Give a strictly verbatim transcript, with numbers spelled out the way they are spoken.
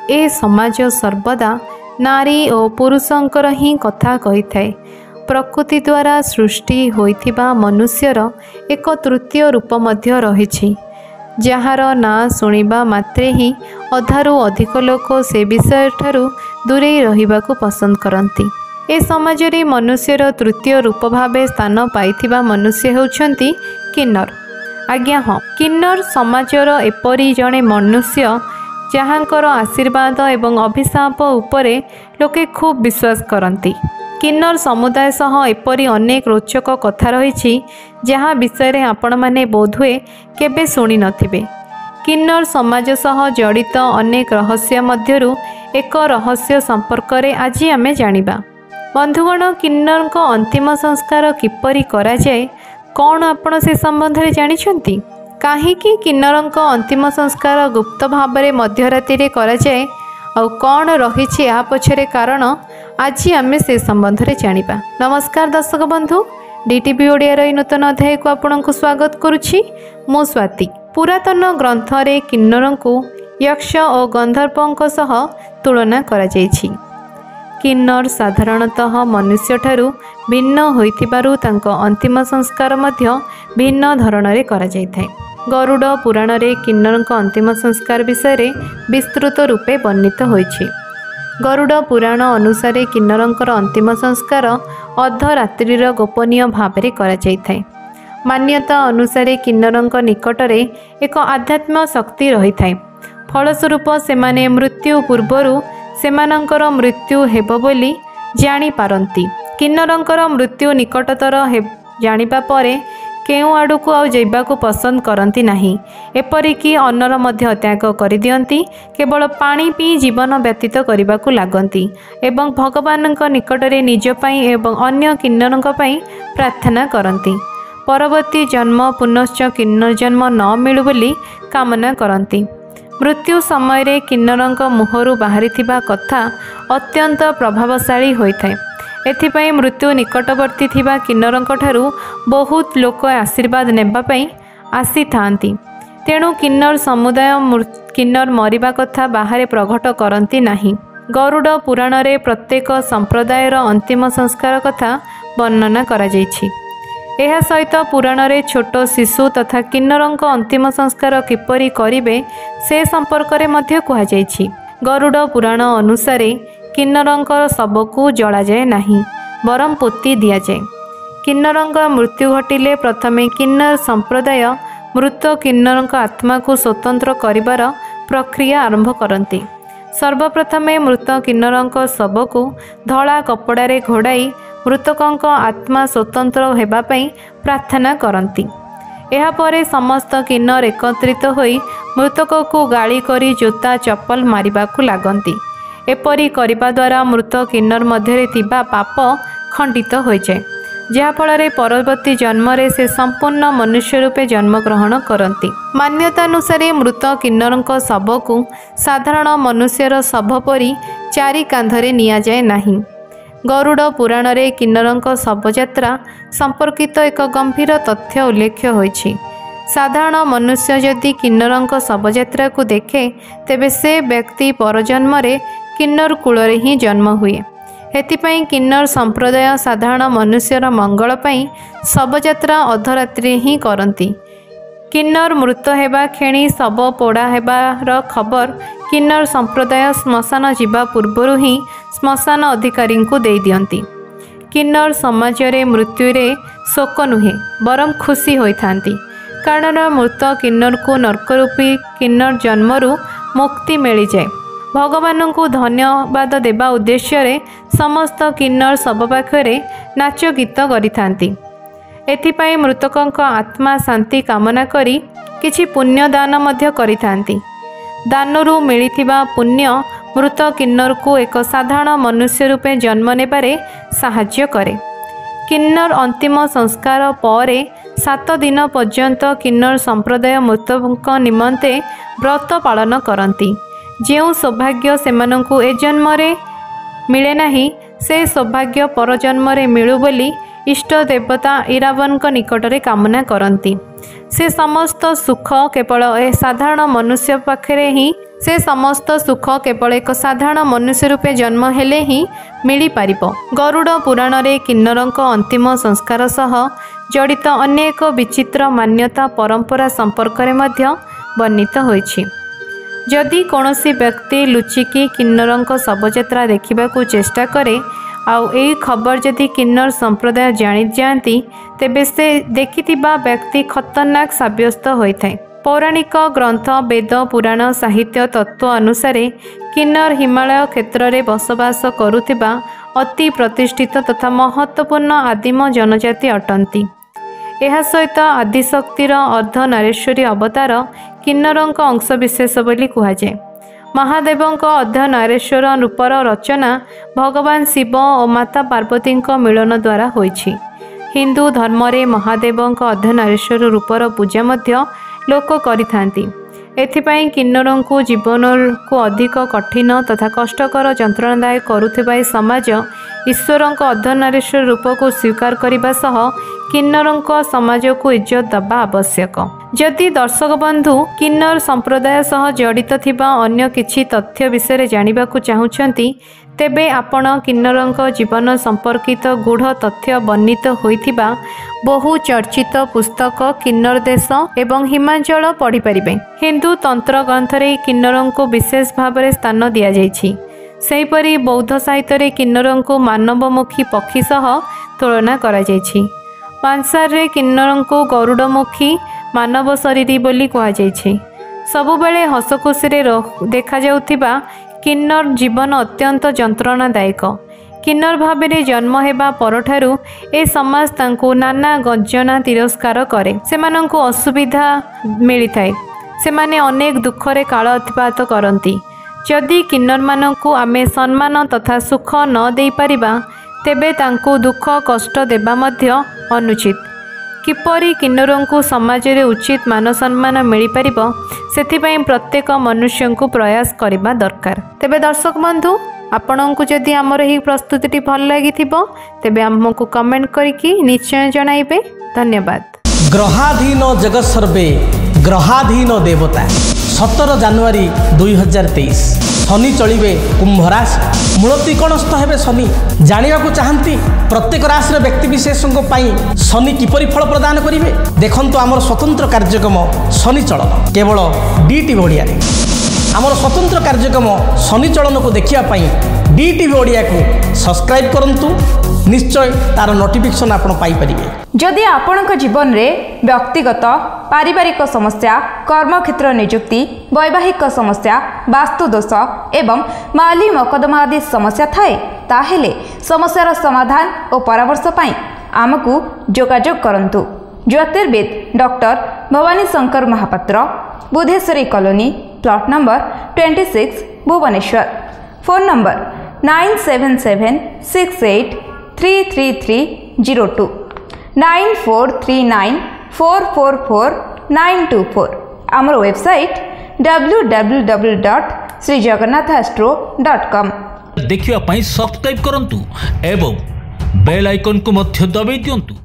ए समाज सर्वदा नारी और पुरुषंकर ही कथा कही थाए। प्रकृति द्वारा सृष्टि होइथिबा मनुष्यर एक तृतीय रूप मध्य रहिछि, जार ना शुणिबा मात्रे ही अधारू अधिक लोक से विषय ठारू दूरे रहिबाकु पसंद करती। ए समाज रे मनुष्यर तृतीय रूप भावे स्थान पाइथिबा मनुष्य होउछंती किन्नर। आज्ञा हाँ, किन्नर समाजर एपरी जड़े मनुष्य जहाँकर आशीर्वाद एवं अभिशाप उपरे लोके खूब विश्वास करती। किन्नर समुदाय सह एपरी अनेक रोचक कथा रही जहाँ विषय आपण माने बोधहुए केबे शुणी नथिबे। किन्नर समाज सह जड़ित अनेक रहस्य मध्यरु एक रहस्य संपर्क रे आज आमे जानिबा। बंधुगण, किन्नर को अंतिम संस्कार किपरि करा जाए, कौन आपण से संबंध रे जानिछंती? कहीं किन्नर अंतिम संस्कार गुप्त भाव में मध्यराति रे करा जाए और कौन रही आ पछरे कारण, आज आमे से संबंध में जानिबा। नमस्कार दर्शक बंधु, डीटीवी ओडिया नूतन अध्याय को आपनको स्वागत करुछि। मु स्वाति। पुरातन ग्रंथ रे किन्नर को यक्ष और गंधर्वों सह तुलना करा जाइछि। किन्नर साधारणतः मनुष्य ठारू भिन्न होइथिबारु तांको अंतिम संस्कार मध्य भिन्न धरण रे करा जाइथाय। गरुड़ पुराण रे किन्नर अंतिम संस्कार विषय रे विस्तृत रूपे वर्णित होइछि। गरुड़ पुराण अनुसार किन्नर अंतिम संस्कार अर्धरात्रिर गोपनीय भाव में करा जाइथाय। मान्यता अनुसार किन्नर निकटरे एक आध्यात्म शक्ति रही थाए। फलस्वरूप सेमाने मृत्यु पूर्वरु सेमानंकर मृत्यु हेबो बोली जानी पारंती। किन्नरंकर मृत्यु निकटतर हे जानिबा परे केउ आड़ू को आउ जाइबाकू पसंद करती नहीं। एपरिकी अन्नर मध्य त्याग कर दियंती, केवल पानी पी जीवन व्यतीत करने को लागती एवं भगवान निकटरे निज पई एवं अन्य किन्नर पई प्रार्थना करती। परवर्ती जन्म पुनश्च किन्नर जन्म न मिलु बोली कामना करती। मृत्यु समय किन्नर मुहरु बाहरी कथा अत्यंत प्रभावशाली होता है। एथिपाई मृत्यु निकटवर्ती थिबा किन्नरंक ठारू बहुत लोक आशीर्वाद नेबापाई आसी थांती। तेणु किन्नर समुदाय किन्नर मरिबा कथा बाहर प्रकट करती नहीं। गरुड़ पुराण रे प्रत्येक संप्रदायर अंतिम संस्कार कथा वर्णना करा जाइछि। एहा सहित पुराण रे छोट शिशु तथा किन्नरंक अंतिम संस्कार किपरि करिवे से संपर्क रे मध्य कहा जाइछि। गरुड़ पुराण अनुसार किन्नरंकर शवको जला जाए नहीं, बरम पोती दिया जाए। किन्नरंकर मृत्यु घटिले प्रथमे किन्नर संप्रदाय मृत किन्नरंक आत्मा को स्वतंत्र करिबार प्रक्रिया आरंभ करती। सर्वप्रथमे मृत किन्नरंक शवको धला कपड़ारे घोड़ाई मृतकंक आत्मा स्वतंत्र हेबा पई प्रार्थना करती। एहा परे समस्त किन्नर एकत्रित होई मृतक को गाली करी जोता चप्पल मारिबाकू लागंती। एपरी करिबा द्वारा मृत किन्नर मध्यरे थिबा पाप खंडित हो जाए, जहाँफल परवर्ती जन्म रे से संपूर्ण मनुष्य रूपे जन्म ग्रहण करती। मान्यतानुसार मृत किन्नरंक शव को साधारण मनुष्यर शव परी चारि कांधरे निया जाए नहीं। गरुड़ पुराण रे किन्नरंक शवयात्रा संपर्कित एक गंभीर तथ्य उल्लेख होइछि। साधारण मनुष्य यदि किन्नरंक शवयात्रा को देखे तेबे से व्यक्ति परजन्म रे किन्नर कूल रे ही जन्म हुए। हेतिपाई किन्नर संप्रदाय साधारण मनुष्यर मंगल पाई शवयात्रा अर्धरात्रि ही करती। किन्नर मृत हेबा खेणी शव पोड़ा हेबार खबर किन्नर संप्रदाय श्मशान जीवा पूर्वरु ही श्मशान अधिकारी को दे दियंती। किन्नर समाज रे मृत्यु रे शोक नुहे बरम खुशी होइथांती, कारण मृत किन्नर को नरकरूपी किन्नर जन्मरु मुक्ति मिल जाए। भगवान को धन्यवाद देवा उद्देश्य रे समस्त किन्नर शव पाखरे नाच गीत करिथांती। एथिपाई मृतकंक आत्मा शांति कामना करी किछि पुण्य दान मध्य करिथांती। दानरु मिलिथिबा पुण्य मृत किन्नर को एक साधारण मनुष्य रूपे जन्म नेबारे साहाय्य करे। किन्नर अंतिम संस्कार परे सात दिन पर्यंत किन्नर संप्रदाय मृतक निमंते व्रत पालन करती। जो सौभाग्य सेमानंकु ए जन्म रे मिले नाही से सौभाग्य परजन्म रे मिलु बोली इष्ट देवता इरावन निकटरे कामना करती। से समस्त सुख केवल ए साधारण मनुष्य पाखरे ही से समस्त सुख केवल एक साधारण मनुष्य रूपे जन्म हेले ही मिली पारिबो। गरुड़ पुराण रे किन्नरक अंतिम संस्कार सह जड़ित अनेक विचित्र मान्यता परंपरा संपर्क में मध्य वर्णित होइछि। जदि कौनसी व्यक्ति लुचिकी किन्नरक शवयात्रा देखा चेष्टा करे आउ यही खबर जदि किन्नर संप्रदाय जानी जाती तेबे से देखिथिबा व्यक्ति खतरनाक साब्यस्त होता है। पौराणिक ग्रंथ वेद पुराण साहित्य तत्व अनुसार किन्नर हिमालय क्षेत्र में बसवास करुथिबा अति प्रतिष्ठित तथा महत्वपूर्ण आदिम जनजाति अटंती। यह सहित आदिशक्तिर अर्ध नारेश्वरी अवतार किन्नरक अंशविशेष बोली कहुए। महादेवଙ୍କ अर्ध नारेश्वर रूपर रचना भगवान शिव और माता पार्वती मिलन द्वारा होइछि। हिंदू धर्म रे महादेवଙ୍କ अर्ध नारेश्वर रूपर पूजा मध्य लोक करिथांती। एथिपाई किन्नरों को जीवन को अधिक कठिन तथा कष्टकर जंत्रणादायक करुथिबा समाज ईश्वरों अर्धनारीश्वर रूप को स्वीकार करने सह किन्नरों समाज को इज्जत दबा आवश्यक। जदि दर्शक बंधु किन्नर संप्रदाय सह जड़ित थिबा अन्य किछि तथ्य विषय जानिबा को चाहुछंती तेबे आपण किन्नरों जीवन संपर्कित गूढ़ तथ्य वर्णित होइथिबा बहु चर्चित पुस्तक किन्नर देश एवं हिमाचल पढ़ी परिबे। हिंदू तंत्र ग्रंथरे किन्नरों को विशेष भाव में स्थान दिया जाइछि। सेहीपरि बौद्ध साहित्य किन्नरों को मानवमुखी पक्षी सह तुलना करा जाइछि। पांसार रे किन्नरों को गरुड़मुखी मानव शरीरी बोली कहुई। सबुबले हसखुशी देखा जाउथिबा किन्नर जीवन अत्यंत जंत्रणादायक। किन्नर भाव में जन्म हेबा परठारु ए समाज तांको नाना गंजना तिरस्कार करे। सेमानंको असुविधा मिलिथाय। सेमाने अनेक दुखरे काल अतिबाहित करती। जदि किन्नर मानंकु आमे सम्मान तथा सुख न देई परिबा तेबे तांको दुख कष्ट देबा मध्य अनुचित। किपरि किन्नरों को समाज रे उचित मान सम्मान मिल पारिबो सेथिपई प्रत्येक मनुष्य को प्रयास करबा दरकार। तेबे दर्शक बंधु आपणको जदि आमर ही प्रस्तुति भल लगी तेबे आमको कमेंट करके निश्चय जणाइबे। धन्यवाद। ग्रहाधीन जगत सर्वे ग्रहाधीन देवता सतर जानुआरी दुई हजार तेईस शनि चलिए कुंभ राशि मूलती कणस्थ हेबे शनि जानिबा को चाहती प्रत्येक राशि व्यक्ति विशेषों शनि किपरि फल प्रदान करेंगे देखंतु आमर स्वतंत्र कार्यक्रम शनि चलन केवल डी टीवी ओडिया रे आमर स्वतंत्र कार्यक्रम शनि चलन को देखापी डी टीवी ओडिया को सब्सक्राइब करंतु निश्चय तार नोटिफिकेशन आपण पाई परिबे। जदि आपणक जीवन में व्यक्तिगत पारिवारिक समस्या कर्मक्षेत्र नियुक्ति वैवाहिक समस्या वास्तु दोष एवं माली मकदमा आदि समस्या थाए ताहेले समस्यार समाधान और परामर्श पाई आमको जोगाजोग करंतु। ज्योतिर्विद doctor Bhawani Shankar Mahapatra Budheshwari colony plot number छब्बीस Bhubaneswar. Phone number nine seven seven six eight three three three zero two nine four three nine four four four nine two four. आमर website W W W dot Shri Jagannath astro dot com. देखिवा पई subscribe करंतु एवं bell icon को मध्य दबाई दियंतु।